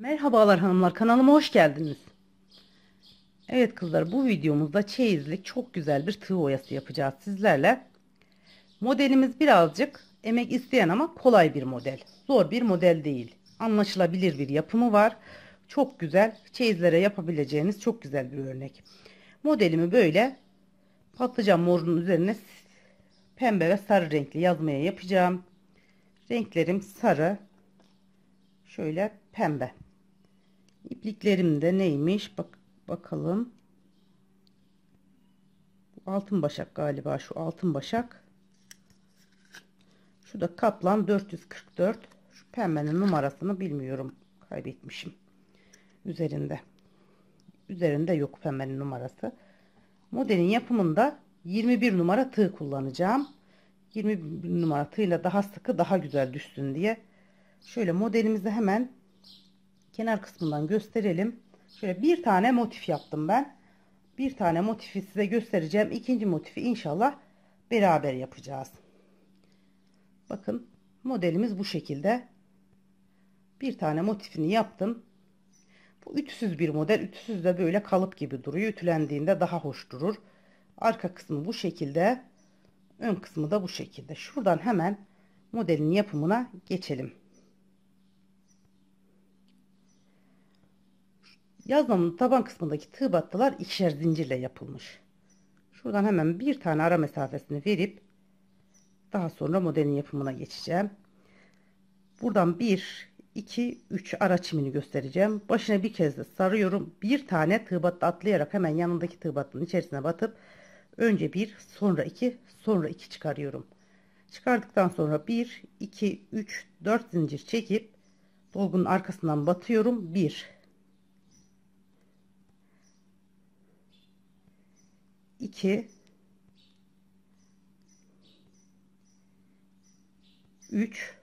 Merhabalar hanımlar, kanalıma hoş geldiniz. Evet kızlar, bu videomuzda çeyizlik çok güzel bir tığ oyası yapacağız sizlerle. Modelimiz birazcık emek isteyen ama kolay bir model. Zor bir model değil. Anlaşılabilir bir yapımı var. Çok güzel, çeyizlere yapabileceğiniz çok güzel bir örnek. Modelimi böyle patlıcan morunun üzerine pembe ve sarı renkli yazmaya yapacağım. Renklerim sarı, şöyle pembe. İpliklerim de neymiş? Bakalım. Altın başak galiba, şu altın başak. Şu da kaplan 444. Şu pembenin numarasını bilmiyorum. Kaybetmişim. Üzerinde. Üzerinde yok pembenin numarası. Modelin yapımında 21 numara tığ kullanacağım. 21 numara tığla daha sıkı, daha güzel düşsün diye. Şöyle modelimizi hemen kenar kısmından gösterelim. Şöyle bir tane motif yaptım ben. Bir tane motifi size göstereceğim. İkinci motifi inşallah beraber yapacağız. Bakın, modelimiz bu şekilde. Bir tane motifini yaptım. Bu ütüsüz bir model. Ütüsüz de böyle kalıp gibi duruyor. Ütülendiğinde daha hoş durur. Arka kısmı bu şekilde. Ön kısmı da bu şekilde. Şuradan hemen modelin yapımına geçelim. Yazmamın taban kısmındaki tığ battılar ikişer zincirle yapılmış. Şuradan hemen bir tane ara mesafesini verip daha sonra modelin yapımına geçeceğim. Buradan 1, 2, 3 ara çimini göstereceğim. Başına bir kez de sarıyorum. Bir tane tığ battı atlayarak hemen yanındaki tığ battının içerisine batıp önce 1, sonra 2, sonra 2 çıkarıyorum. Çıkardıktan sonra 1, 2, 3, 4 zincir çekip dolgunun arkasından batıyorum. 1, 2, 3,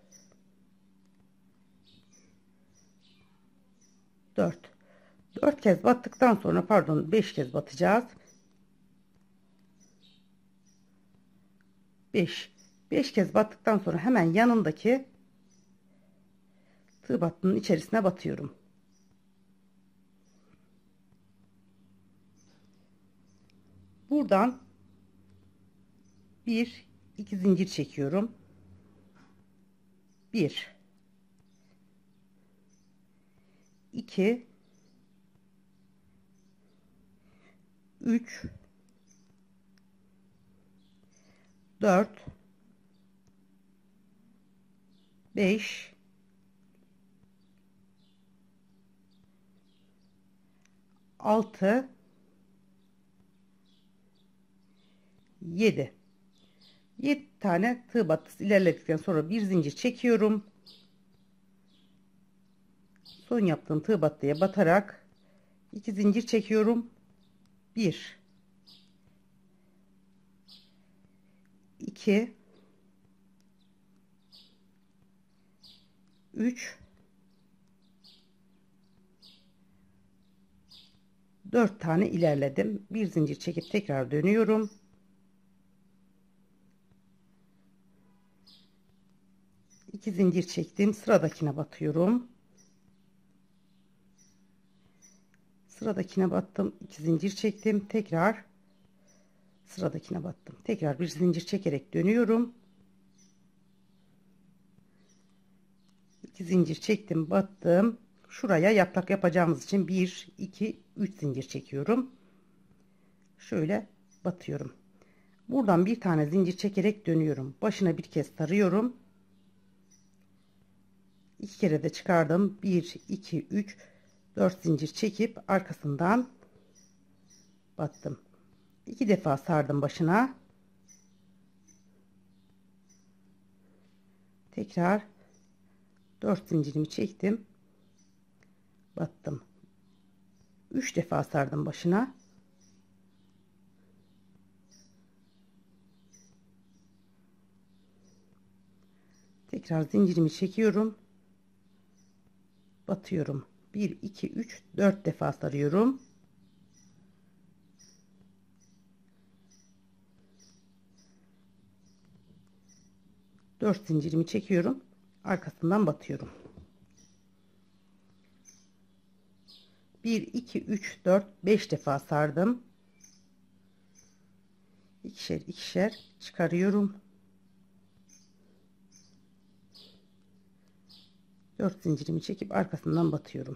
4. 4 kez battıktan sonra, pardon, 5 kez batacağız. 5. 5 kez battıktan sonra hemen yanındaki tığ battının içerisine batıyorum. Buradan 1, 2 zincir çekiyorum. 1, 2, 3, 4, 5, 6, 7. 7 tane tığ battısı ilerledikten sonra bir zincir çekiyorum. Son yaptığım tığ battıya batarak 2 zincir çekiyorum. 1, 2, 3, 4 tane ilerledim. Bir zincir çekip tekrar dönüyorum. 2 zincir çektim. Sıradakine batıyorum. Sıradakine battım. 2 zincir çektim. Tekrar sıradakine battım. Tekrar bir zincir çekerek dönüyorum. 2 zincir çektim, battım. Şuraya yaprak yapacağımız için 1, 2, 3 zincir çekiyorum. Şöyle batıyorum. Buradan bir tane zincir çekerek dönüyorum. Başına bir kez sarıyorum. 2 kere de çıkardım. 1, 2, 3, 4 zincir çekip arkasından battım. 2 defa sardım başına. Tekrar 4 zincirimi çektim. Battım. 3 defa sardım başına. Tekrar zincirimi çekiyorum. Batıyorum. 1, 2, 3, 4 defa sarıyorum. Dört zincirimi çekiyorum. Arkasından batıyorum. 1 2 3 4 5 defa sardım. İkişer ikişer çıkarıyorum. 4 zincirimi çekip arkasından batıyorum.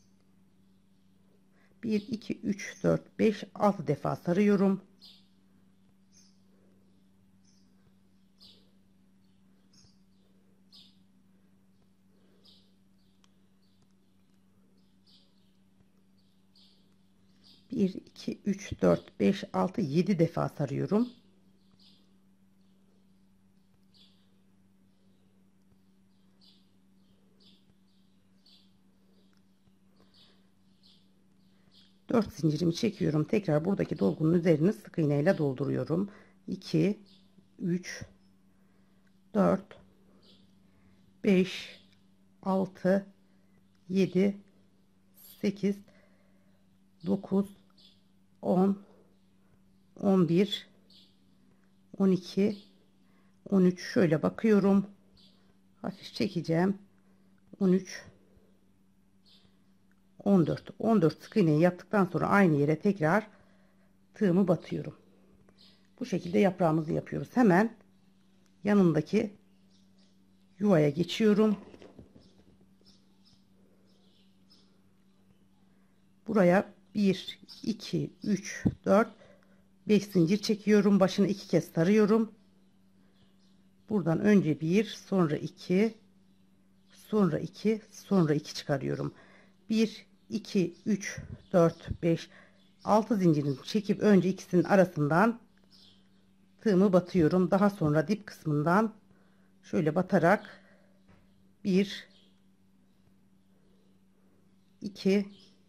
1 2 3 4 5 6 defa sarıyorum. Bir, iki, üç, dört, beş, altı, 7 defa sarıyorum. Dört zincirimi çekiyorum. Tekrar buradaki dolgunun üzerine sık iğne ile dolduruyorum. 2, 3, 4, 5, 6, 7, 8, 9, 10, 11, 12, 13. Şöyle bakıyorum. Hafif çekeceğim. 13, 14. 14 sık iğneyi yaptıktan sonra aynı yere tekrar tığımı batıyorum. Bu şekilde yaprağımızı yapıyoruz. Hemen yanındaki yuvaya geçiyorum. Buraya 1 2 3 4 5 zincir çekiyorum. Başını 2 kez sarıyorum. Buradan önce 1, sonra 2, sonra 2, sonra 2 çıkarıyorum. 1 2 3 4 5 6 zincirini çekip önce ikisinin arasından tığımı batıyorum. Daha sonra dip kısmından şöyle batarak 1 2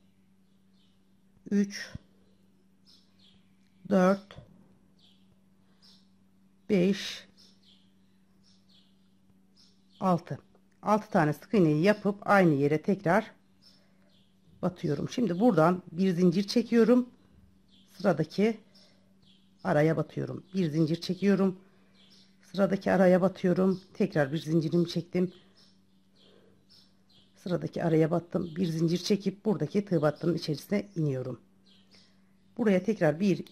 3 4 5 6 tane sık iğneyi yapıp aynı yere tekrar batıyorum. Şimdi buradan bir zincir çekiyorum. Sıradaki araya batıyorum. Bir zincir çekiyorum. Sıradaki araya batıyorum. Tekrar bir zincirimi çektim. Sıradaki araya battım. Bir zincir çekip buradaki tığ battının içerisine iniyorum. Buraya tekrar 1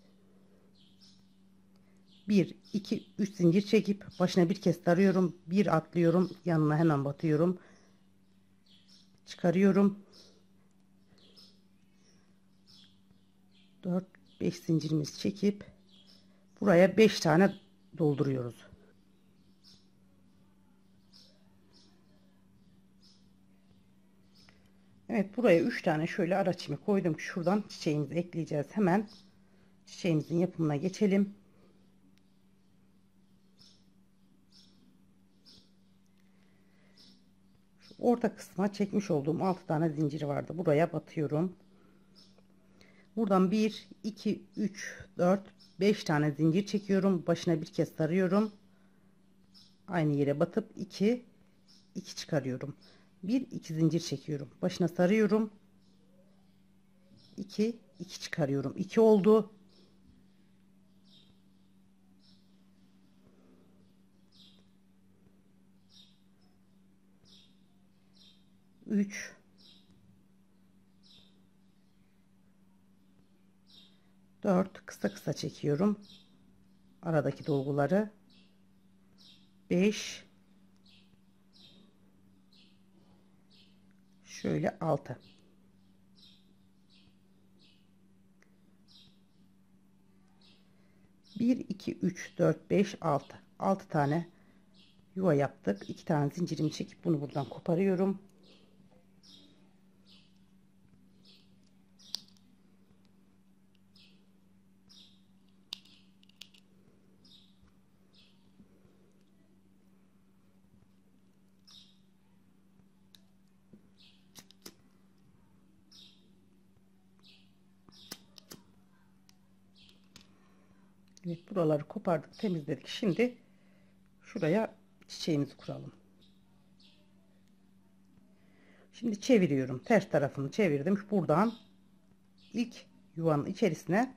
2 3 zincir çekip başına bir kez sarıyorum. Bir atlıyorum. Yanına hemen batıyorum. Çıkarıyorum. 4 5 zincirimizi çekip buraya 5 tane dolduruyoruz. Evet, buraya 3 tane şöyle ara çimi koydum ki şuradan çiçeğimizi ekleyeceğiz. Hemen çiçeğimizin yapımına geçelim. Şu orta kısma çekmiş olduğum 6 tane zincir vardı. Buraya batıyorum. Buradan 1 2 3 4 5 tane zincir çekiyorum. Başına bir kez sarıyorum. Aynı yere batıp 2 2 çıkarıyorum. 1 2 zincir çekiyorum. Başına sarıyorum. 2 2 çıkarıyorum. 2 oldu. 3 4 kısa kısa çekiyorum. Aradaki dolguları 5 şöyle 6 1 2 3 4 5 6 tane yuva yaptık. 2 tane zincirimi çekip bunu buradan koparıyorum. Evet, buraları kopardık, temizledik. Şimdi şuraya çiçeğimizi kuralım. Şimdi çeviriyorum. Ters tarafını çevirdim. Buradan ilk yuvanın içerisine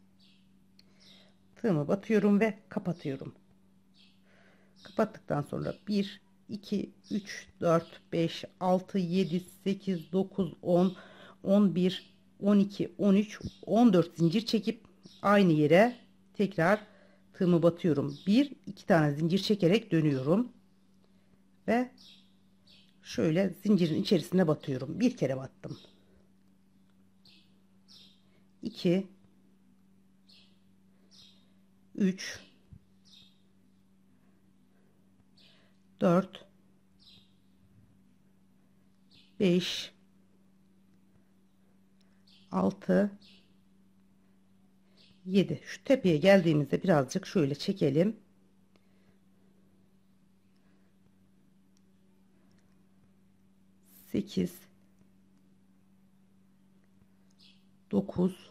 tığımı batıyorum ve kapatıyorum. Kapattıktan sonra 1 2 3 4 5 6 7 8 9 10 11, 12, 13, 14 zincir çekip aynı yere tekrar tığımı batıyorum. 2 tane zincir çekerek dönüyorum ve şöyle zincirin içerisine batıyorum. Bir kere battım. 2, 3, 4, 5, 6, 7. Şu tepeye geldiğimizde birazcık şöyle çekelim. 8, 9,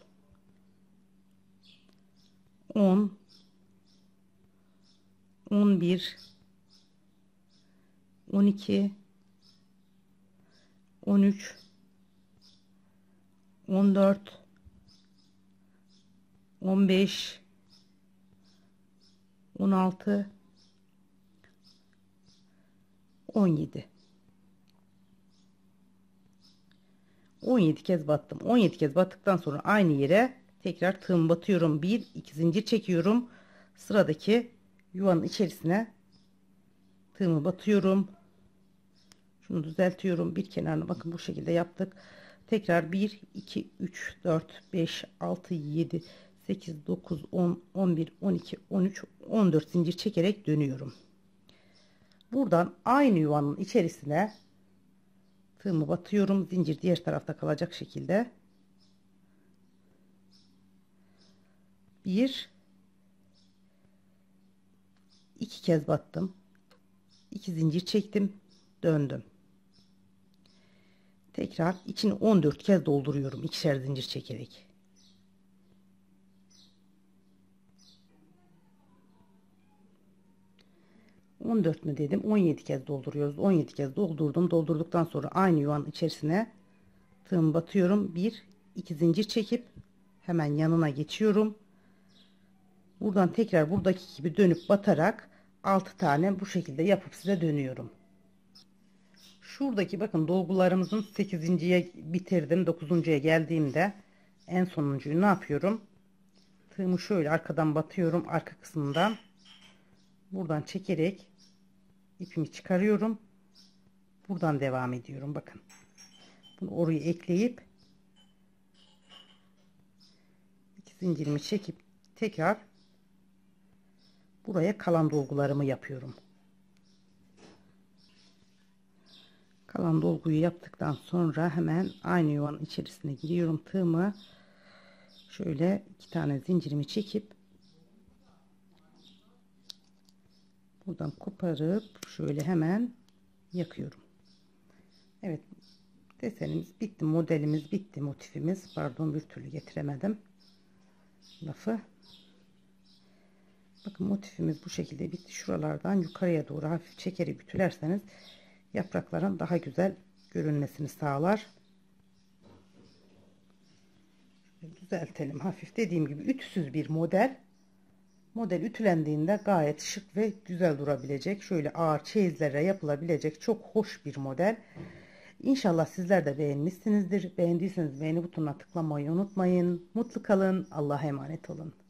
10, 11, 12, 13, 14, 15, 16, 17. 17 kez battım. 17 kez battıktan sonra aynı yere tekrar tığım batıyorum. 2 zincir çekiyorum. Sıradaki yuvanın içerisine tığımı batıyorum. Şunu düzeltiyorum. Bir kenarını bakın bu şekilde yaptık. Tekrar 1, 2, 3, 4, 5, 6, 7, 8, 9, 10, 11, 12, 13, 14 zincir çekerek dönüyorum. Buradan aynı yuvanın içerisine tığımı batıyorum. Zincir diğer tarafta kalacak şekilde. 1, 2 kez battım. 2 zincir çektim. Döndüm. Tekrar içini 14 kez dolduruyorum. İkişer zincir çekerek. ...14 mü dedim? 17 kez dolduruyoruz. 17 kez doldurdum. Doldurduktan sonra aynı yuvanın içerisine tığımı batıyorum. 1, 2 zincir çekip hemen yanına geçiyorum. Buradan tekrar buradaki gibi dönüp batarak 6 tane bu şekilde yapıp size dönüyorum. Şuradaki bakın dolgularımızın 8.'ye bitirdim. 9.'ya geldiğimde en sonuncuyu ne yapıyorum? Tığımı şöyle arkadan batıyorum. Arka kısmından buradan çekerek ipimi çıkarıyorum. Buradan devam ediyorum. Bakın. Bunu oraya ekleyip 2 zincirimi çekip tekrar buraya kalan dolgularımı yapıyorum. Kalan dolguyu yaptıktan sonra hemen aynı yuvanın içerisine giriyorum. Tığımı şöyle 2 tane zincirimi çekip buradan koparıp şöyle hemen yakıyorum. Evet, desenimiz bitti, modelimiz bitti, motifimiz, pardon bir türlü getiremedim lafı. Bakın motifimiz bu şekilde bitti. Şuralardan yukarıya doğru hafif çekerek ütülerseniz yaprakların daha güzel görünmesini sağlar. Düzeltelim hafif, dediğim gibi ütüsüz bir model. Model ütülendiğinde gayet şık ve güzel durabilecek, şöyle ağır çeyizlere yapılabilecek çok hoş bir model. İnşallah sizler de beğenmişsinizdir. Beğendiyseniz beğeni butonuna tıklamayı unutmayın. Mutlu kalın. Allah'a emanet olun.